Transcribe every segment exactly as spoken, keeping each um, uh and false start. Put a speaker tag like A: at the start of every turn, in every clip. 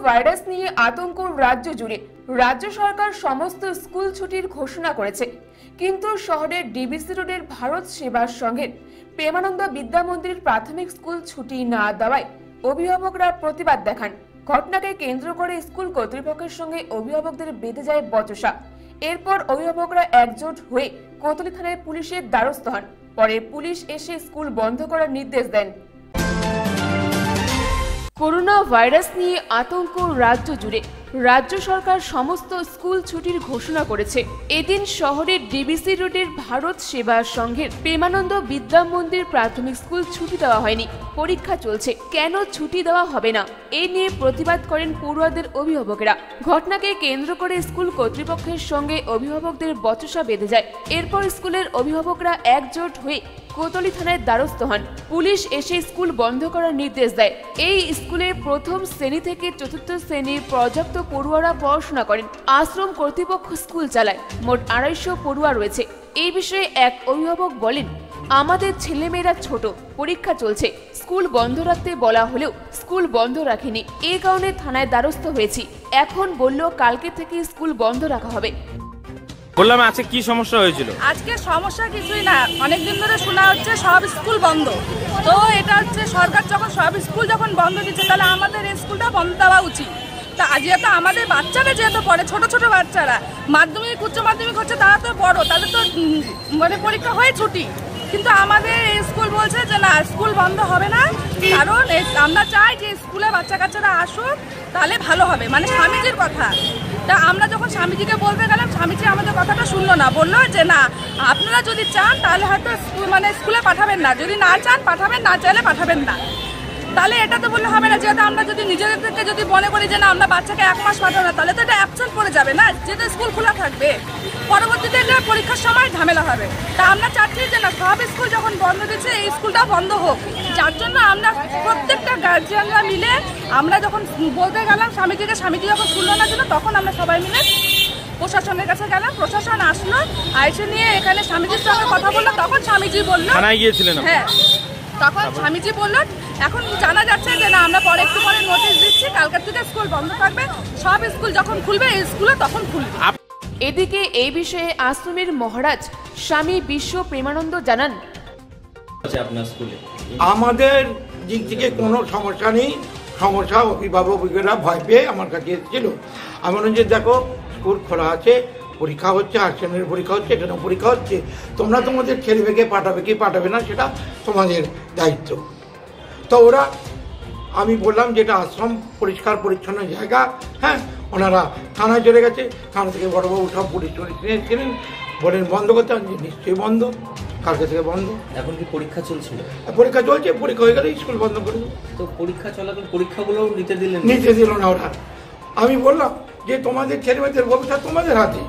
A: Virus নিয়ে আতঙ্ক রাজ্য জুড়ে। রাজ্য সরকার সমস্ত স্কুল ছুটির ঘোষণা করেছে, কিন্তু শহরের ডিবিসি রোডের ভারত সেবা সংঘের প্রেমানন্দ বিদ্যা মন্দির প্রাথমিক স্কুল ছুটি না দেওয়ায় অভিভাবকরা প্রতিবাদ দেখান। ঘটনাকে কেন্দ্র করে স্কুল কর্তৃপক্ষের সঙ্গে অভিভাবকদের বেঁধে যায় বচসা। এরপর অভিভাবকরা একজোট হয়ে কোতোয়ালি থানায় পুলিশের দ্বারস্থ হন। পরে পুলিশ এসে স্কুল বন্ধ করার নির্দেশ দেন। করোনা ভাইরাস নিয়ে আতঙ্ক রাজ্য জুড়ে। রাজ্য সরকার সমস্ত স্কুল ছুটির ঘোষণা করেছে। এদিন শহরের ডিবিসি রোডের ভারত সেবা সংঘের প্রেমানন্দ বিদ্যা মন্দির প্রাথমিক স্কুল ছুটি দেওয়া হয়নি, পরীক্ষা চলছে, কেন ছুটি দেওয়া হবে না এ নিয়ে প্রতিবাদ করেন পড়ুয়াদের অভিভাবকেরা। ঘটনাকে কেন্দ্র করে স্কুল কর্তৃপক্ষের সঙ্গে অভিভাবকদের বচসা বেঁধে যায়। এরপর স্কুলের অভিভাবকরা একজোট হয়ে কোতোয়ালি থানায় দ্বারস্থ হন। পুলিশ এসে স্কুল বন্ধ করার নির্দেশ দেয়। এই স্কুলে প্রথম শ্রেণী থেকে চতুর্থ শ্রেণীর পর্যাপ্ত পড়ুয়ারা পড়াশোনা করেন। আশ্রম কর্তৃপক্ষ স্কুল চালায়। মোট আড়াইশো পড়ুয়া রয়েছে। এই বিষয়ে এক অভিভাবক বলেন, আমাদের ছেলেমেয়েরা ছোট, পরীক্ষা চলছে, স্কুল বন্ধ রাখতে বলা হলেও স্কুল বন্ধ রাখেনি। এই কারণে থানায় দ্বারস্থ হয়েছি। এখন বলল কালকে থেকে স্কুল বন্ধ রাখা হবে।
B: বললাম আজকে কি সমস্যা হয়েছিল?
C: আজকে সমস্যা কিছুই না, অনেকদিন ধরে শোনা হচ্ছে সব স্কুল বন্ধ। তো এটা হচ্ছে সরকার যখন সব স্কুল যখন বন্ধ দিচ্ছে, তাহলে আমাদের এই স্কুলটা বন্ধ দেওয়া উচিত। তা যেহেতু আমাদের বাচ্চারা যেহেতু পড়ে, ছোট ছোট বাচ্চারা মাধ্যমিক উচ্চ মাধ্যমিক হচ্ছে, তারা তো বড়, তাদের তো মানে পরীক্ষা হয়ে ছুটি, কিন্তু আমাদের এই স্কুল বলছে যে না, স্কুল বন্ধ হবে না। কারণ আমরা চাই যে স্কুলে বাচ্চা কাচ্চারা আসুক, তাহলে ভালো হবে, মানে স্বামীজির কথা। তা আমরা যখন স্বামীজিকে বলতে গেলাম, স্বামীজি আমাদের কথাটা শুনলো না, বললো যে না, আপনারা যদি চান তাহলে হয়তো মানে স্কুলে পাঠাবেন না, যদি না চান পাঠাবেন, না চাইলে পাঠাবেন না। তাহলে এটা তো বললে হবে না, যেহেতু আমরা যদি নিজেদেরকে যদি মনে করি যে না, আমরা বাচ্চাকে এক মাস পাঠাবো না, তাহলে তো এটা অ্যাবসেন্ট পড়ে যাবে না, যেহেতু স্কুল খোলা থাকবে, পরবর্তীতে পরীক্ষার সময় ঝামেলা হবে। তা আমরা চাচ্ছি যে না, সব স্কুল যখন বন্ধ দিচ্ছে এই স্কুলটা বন্ধ হোক। যার জন্য আমরা প্রত্যেকটা গার্জিয়ানরা মিলে আমরা যখন বলতে গেলাম স্বামীজিকে, স্বামীজি যখন শুনলো না জন্য, তখন আমরা সবাই মিলে প্রশাসনের কাছে গেলাম। প্রশাসন আসলো, আইসে নিয়ে এখানে স্বামীজির সঙ্গে কথা বললো। তখন স্বামীজি বললো,
B: থানায় গিয়েছিলেন?
C: হ্যাঁ, তখন স্বামীজি বললো এখন জানা যাচ্ছে যে না, আমরা পরে একটু পরে নোটিশ দিচ্ছি, কালকের থেকে স্কুল বন্ধ থাকবে, সব স্কুল যখন খুলবে এই স্কুলে তখন খুলবে।
A: এদিকে এই বিষয়ে আশ্রমের মহারাজ স্বামী বিশ্ব প্রেমানন্দ জানান,
D: আপনার স্কুলে
E: আমাদের দিক থেকে কোনো সমস্যা নেই। সমস্যা অভিভাবকেরা ভয় পেয়ে আমার কাছে এসেছিল। আমি বললাম যে দেখো, স্কুল খোলা আছে, পরীক্ষা হচ্ছে, আশ্রমের পরীক্ষা হচ্ছে, এখানেও পরীক্ষা হচ্ছে, তোমরা তোমাদের ছেলেমেয়েকে পাঠাবে কি পাঠাবে না সেটা তোমাদের দায়িত্ব। তো ওরা, আমি বললাম যে এটা আশ্রম পরিষ্কার পরিচ্ছন্ন জায়গা, হ্যাঁ, ওনারা থানায় চলে গেছে। থানা থেকে বড়বাবু সব পুলিশ টুলিশ নিয়েছিলেন, বলেন বন্ধ করতে, নিশ্চয়ই বন্ধ, কালকে থেকে বন্ধ।
D: এখন কি পরীক্ষা চলছিল?
E: পরীক্ষা চলছে, পরীক্ষা হয়ে গেলে স্কুল বন্ধ করে দেবো।
D: তো পরীক্ষা চলাকালীন পরীক্ষাগুলো নিতে দিলেন?
E: নিতে দিল না ওরা। আমি বললাম যে তোমাদের ছেলেমেয়েদের ভবিষ্যৎ তোমাদের হাতে।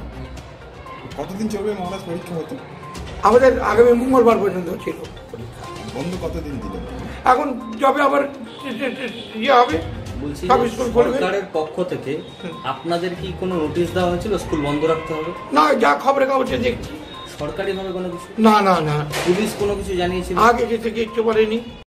F: কতদিন চলবে মহারাজ পরীক্ষা হতো?
E: আমাদের আগামী মঙ্গলবার পর্যন্ত ছিল পরীক্ষা।
F: বন্ধ কতদিন দিলেন?
E: এখন যবে আবার ইয়ে হবে,
D: বলছি
E: সব স্কুল খুলবে।
D: সরকারের পক্ষ থেকে আপনাদের কি কোনো নোটিশ দেওয়া হয়েছিল স্কুল বন্ধ রাখতে হবে?
E: না, যা খবরে কাগজে দেখছি।
D: সরকারি ভাবে কোনো কিছু?
E: না না না,
D: পুলিশ কোনো কিছু জানিয়েছিল?
E: আগে থেকে কিচ্ছু বলেনি।